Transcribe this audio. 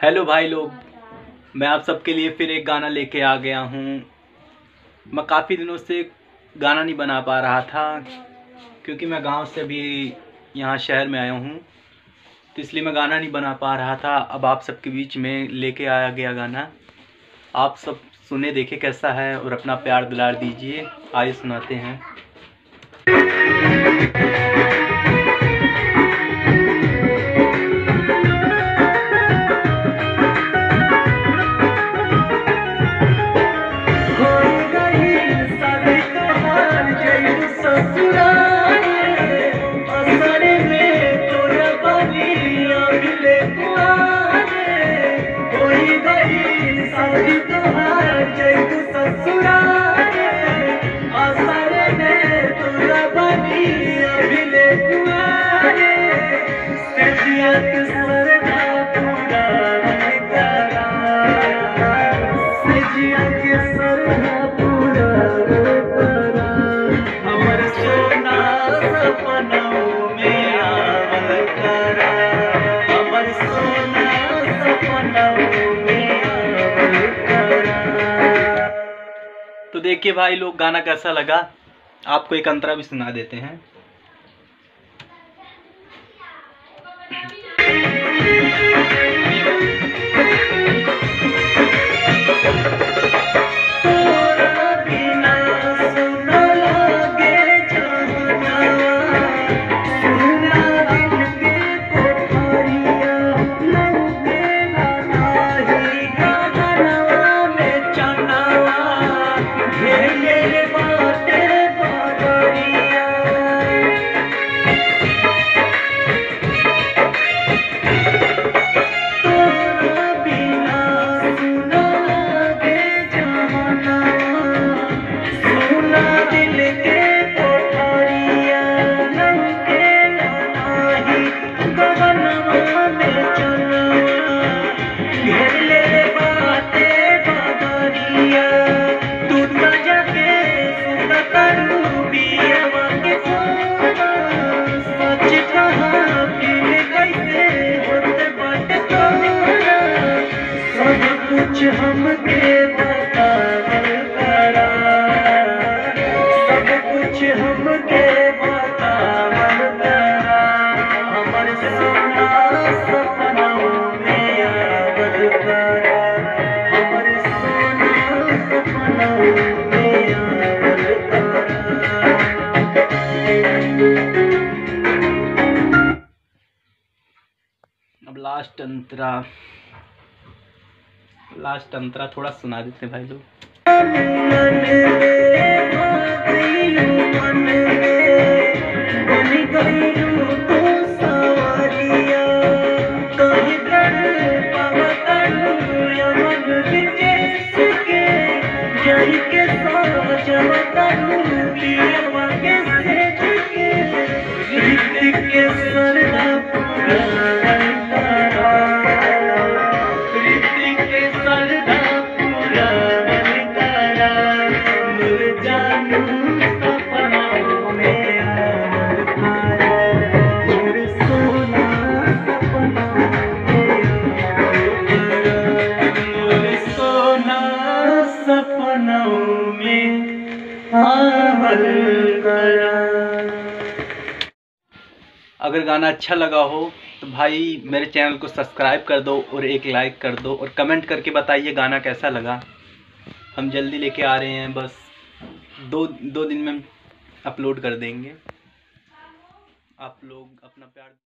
Hello भाई लोग, मैं आप सबके लिए फिर एक गाना लेके आ गया हूँ। मैं काफ़ी दिनों से गाना नहीं बना पा रहा था क्योंकि मैं गांव से अभी यहाँ शहर में आया हूँ, तो इसलिए मैं गाना नहीं बना पा रहा था। अब आप सबके बीच में लेके आया गया गाना, आप सब सुने, देखे कैसा है और अपना प्यार दुलार दीजिए। आइए सुनाते हैं। तो देखिए भाई लोग, गाना कैसा लगा, आपको एक अंतरा भी सुना देते हैं। अब लास्ट अंतरा थोड़ा सुना देते हैं भाई लोग। अगर गाना अच्छा लगा हो तो भाई मेरे चैनल को सब्सक्राइब कर दो और एक लाइक कर दो और कमेंट करके बताइए गाना कैसा लगा। हम जल्दी लेके आ रहे हैं, बस दो दिन में अपलोड कर देंगे। आप लोग अपना प्यार